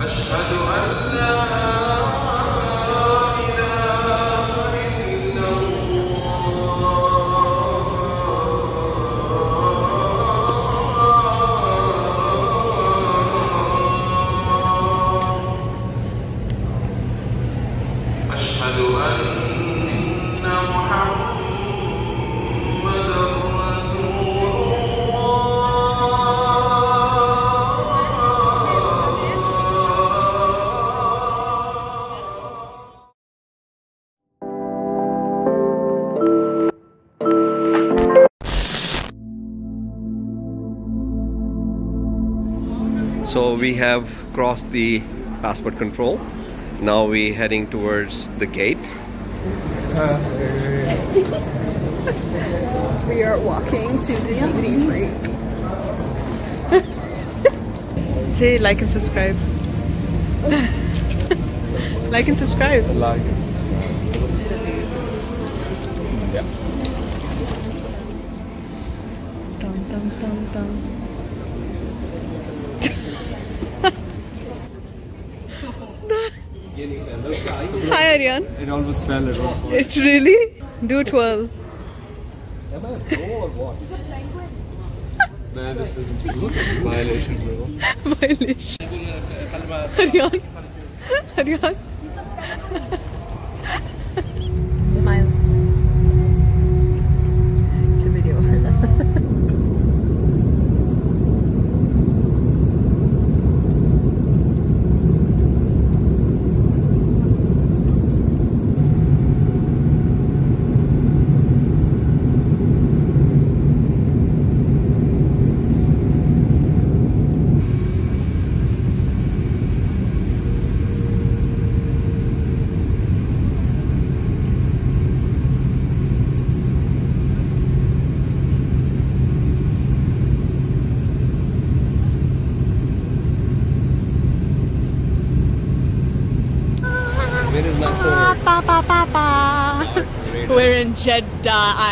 So we have crossed the passport control. Now we're heading towards the gate. We are walking to the duty free. Say like and subscribe. Like and subscribe. Like and subscribe. Yeah. Dum, dum, dum, dum. Hi Aryan. It almost fell. It really? Do it well. Am I pro or what? Man, this is violation, bro. Violation. Aryan. Aryan. Smile. It's a video. Where is my sword? We're in Jeddah.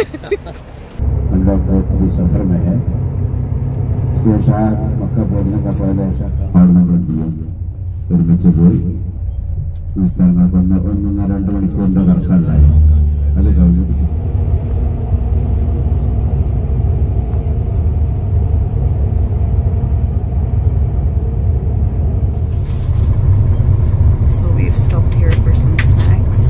अभी सफर में है इसलिए शायद मक्का पहुंचने का पहले ऐसा पढ़ना पड़ती है फिर बच्चे बोल इस तरह का बंदा उन्होंने 2 मണിക്കൂർ നടക്കാനായി അല്ലേ Gauri So we've stopped here for some snacks.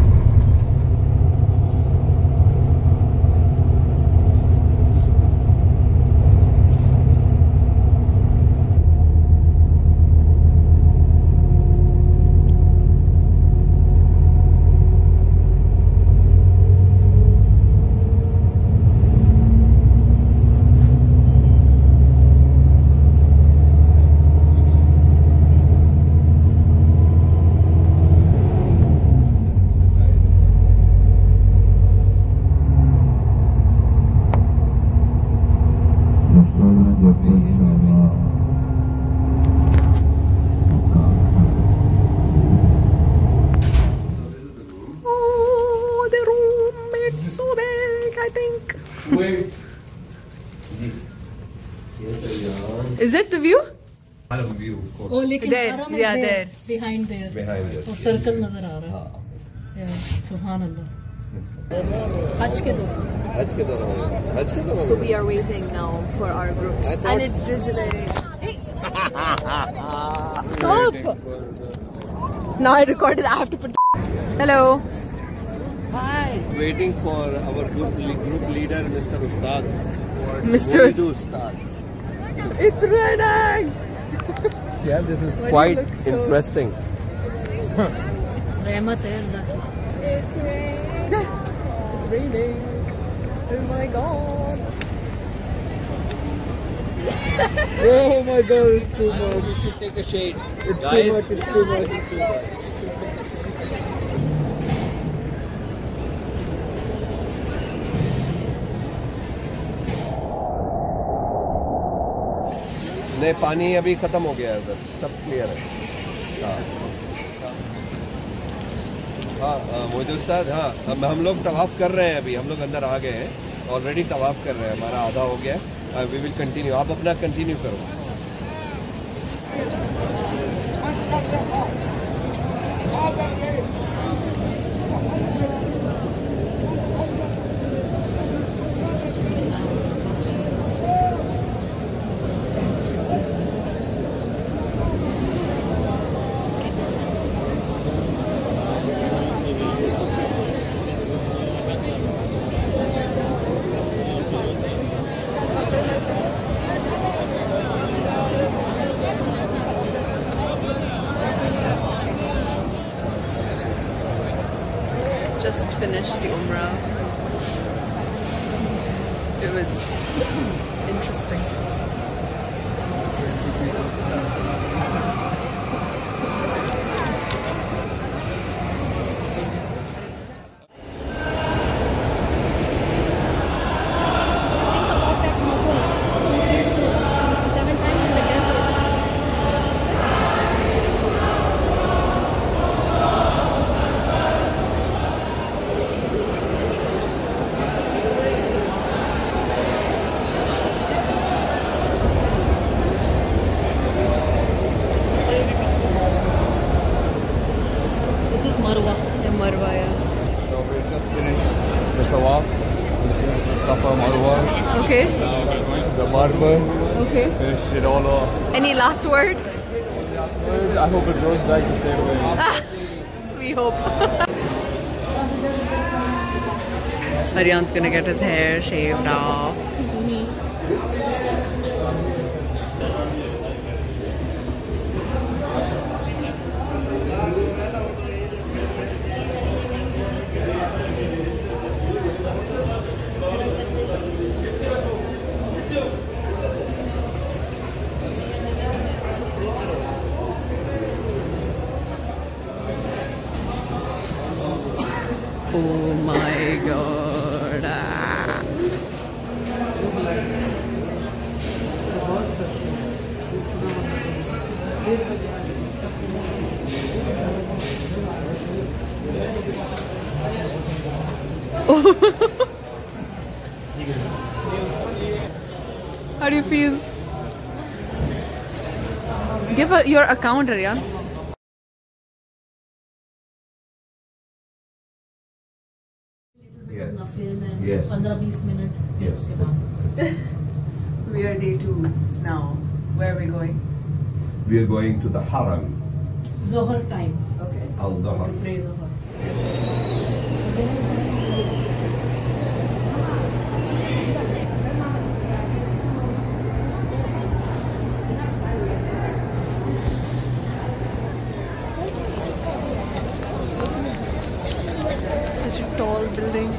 Wait. Yes, Is it the view? view. Oh, लेकिन There, Haram is yeah, there, there. behind there. Behind us. और सर्कल नजर आ रहा है. Yeah, सुभान अल्लाह. हज के दौरान. So we are waiting now for our group, and it's drizzling. Stop! Now I recorded. I have to put. Hello. Hi. Waiting for our group leader, Mr. Ustad. Mr. Ustad. It's raining. Yeah, this is Why quite do you look so- interesting. रहमत है अल्लाह की. It's raining. It's raining. Oh my god. Oh my God, it's too much. You should take a shade. It's too much. It's too much. It's too much. नहीं, पानी अभी खत्म हो गया है उधर, सब क्लियर है. हाँ मोजूद साहब. हाँ, हम लोग तवाफ कर रहे हैं. अभी हम लोग अंदर आ गए हैं, ऑलरेडी तवाफ कर रहे हैं. हमारा आधा हो गया है. We will continue. आप अपना कंटिन्यू करो. Just finished the Umrah. It was interesting. Marwa, yeah. So we just finished the tawaf. We finished the Safa Marwa. Okay. Now we're going to the barber. Okay. Finish it all off. Any last words? I hope it grows back the same way. We hope. Aryan's gonna get his hair shaved off. Oh my god. How do you feel? Give your account, Aryan. Yes. Yes. Yes. We are day 2 now. Where are we going? We are going to the Haram. Zohar time. Okay. Al-Dhahar. Pray Zohar. Such a tall building.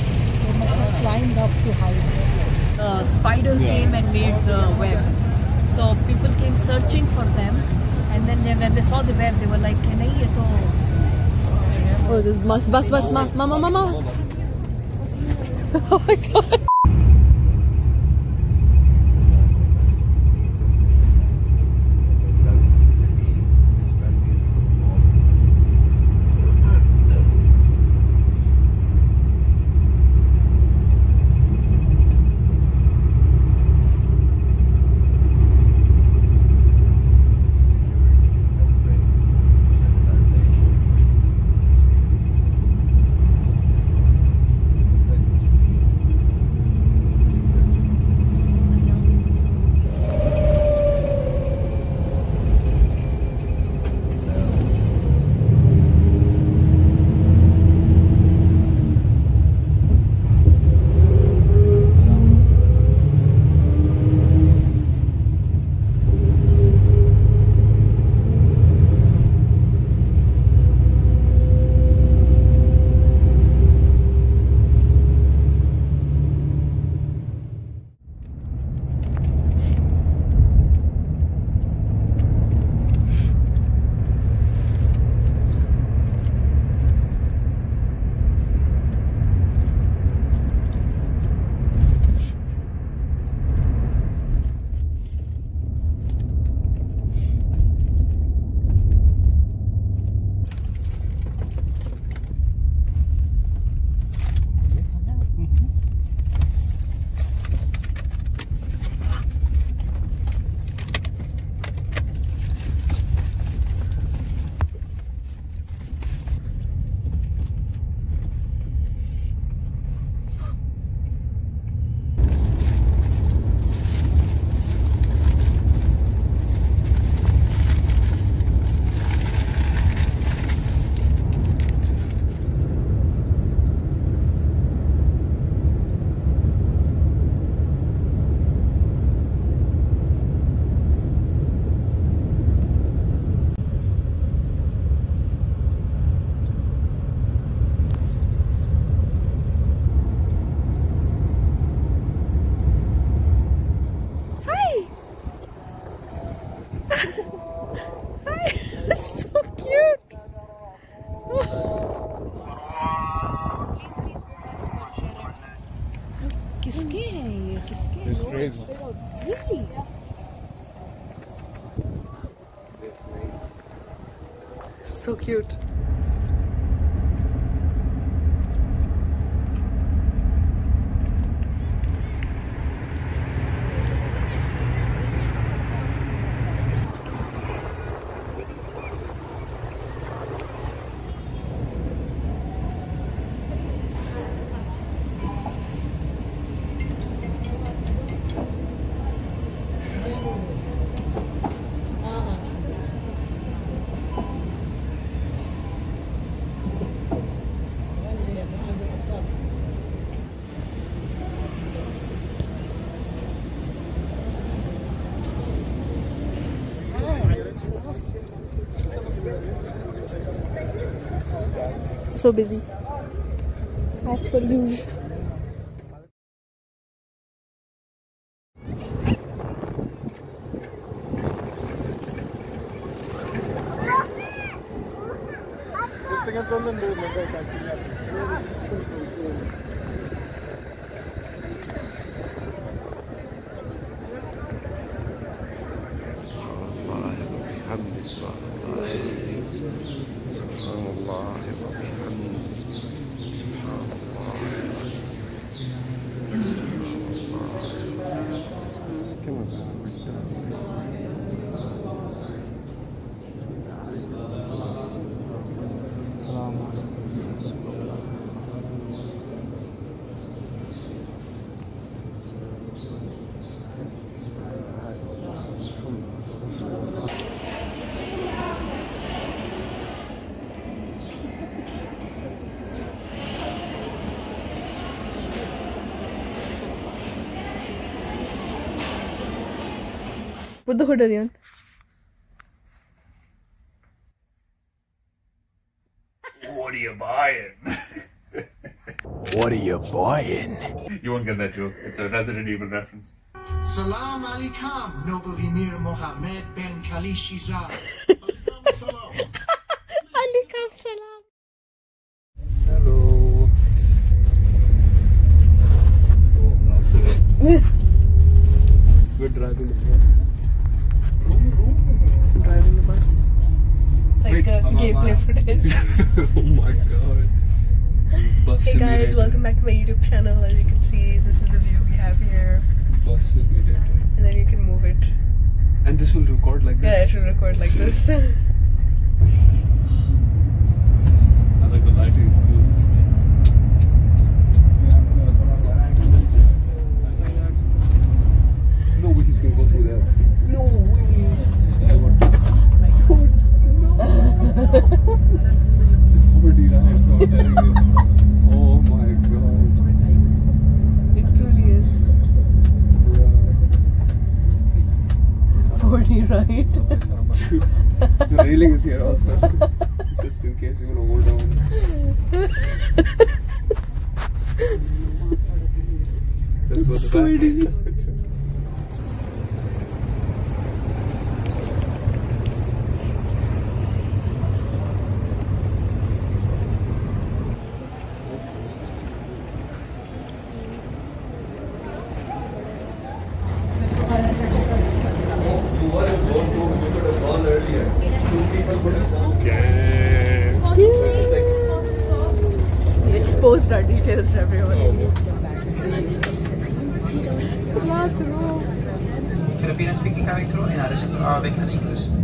Spider came and made the web. So people came searching for them, and then when they saw the bear, they were like, "Nahi, ye to." Oh, this bus, mama. Oh my god. किसके हैं ये? किसके हैं? Strays. Really? So cute. So busy. As per usual. Put the hood on. What are you buying? What are you buying? You won't get that joke. It's a Resident Evil reference. Salam alaikum, noble Emir Mohammed bin Khalishizad. Alaikum salam. Hello. We're driving the bus. Driving the bus. Like a gameplay footage. Oh my god. Bus Hey guys, welcome back to my YouTube channel. As you can see, this is the view we have here. Bus simulator. And then you can move it. And this will record like this? Yeah, it will record like this. I like the lighting, it's cool. No way he's gonna go through there. No way. I want to. It's a 49, I'm telling you. Oh my god. It truly is. 40, right? The railing is here also. Just in case you want to hold down. Let's go to the back. We exposed our details to everyone. Filipino speaking coming through in addition to Arabic and English.